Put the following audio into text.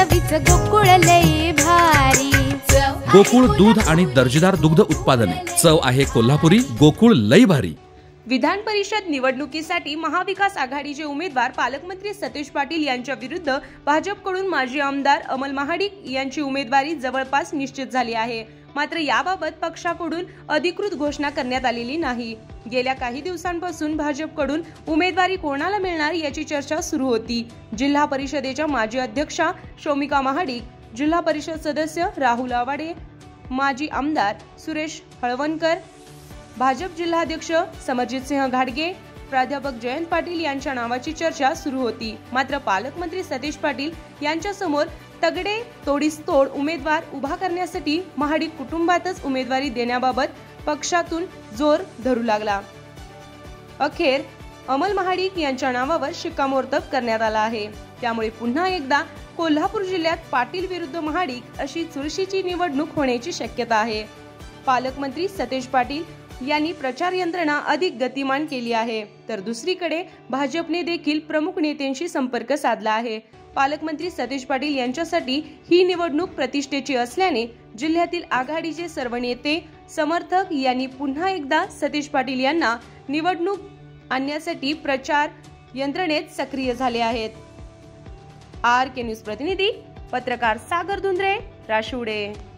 चवीच गोकुळ लई भारी। गोकुळ दूध आणि दर्जेदार दुग्ध उत्पादने, चव आहे कोल्हापुरी, गोकुळ लई भारी। विधान परिषद निवडणुकीसाठी महाविकास आघाडीचे उमेदवार पालकमंत्री सतेज पाटील यांच्या विरुद्ध भाजपकडून माजी आमदार अमल महाडिक यांची उमेदवारी जवळपास निश्चित झाली आहे। मात्र याबाबत पक्षाकडून अधिकृत घोषणा करण्यात आलेली नाही। गेल्या काही दिवसांपासून भाजपकडून उमेदवारी कोणाला मिळणार याची चर्चा सुरू होती। जिल्हा परिषदेच्या माजी अध्यक्षा शौमिका महाडिक, जिल्हा परिषद सदस्य राहुल आवाडे, माजी आमदार सुरेश हळवणकर, भाजप जिल्हाध्यक्ष समरजित सिंह घाडगे, प्राध्यापक जयंत पाटील यांच्या नावाची चर्चा सुरू होती। मात्र पालकमंत्री सतेज पाटील यांच्या समोर तगडे तोडीस-तोड उमेदवार उभा करण्यासाठी महाडिक कुटुंबातच उमेदवारी देण्याबाबत पक्षातून जोर धरू लागला। अखेर अमल महाडिक यांच्या नावावर शिक्कामोर्तब करण्यात आला आहे। त्यामुळे पुन्हा एकदा कोल्हापूर जिल्ह्यात पाटील विरुद्ध महाडिक अशी चुरशीची निवडणूक होण्याची शक्यता आहे। पालकमंत्री सतेज पाटील यांनी प्रचार यंत्रणा अधिक गतिमान केली आहे, तर दुसरीकडे भाजपने देखील प्रमुख नेत्यांशी संपर्क साधला आहे। पालकमंत्री सतेज पाटील यांच्यासाठी ही निवडणूक प्रतिष्ठेची असल्याने जिल्ह्यातील आघाडीचे सर्व नेते समर्थक यांनी पुन्हा एकदा सतेज पाटील यांना निवडणूक आणण्यासाठी प्रचार यंत्रणेत सक्रिय झाले आहेत। RK न्यूज प्रतिनिधी पत्रकार सागर धुंद्रे, राशिवडे।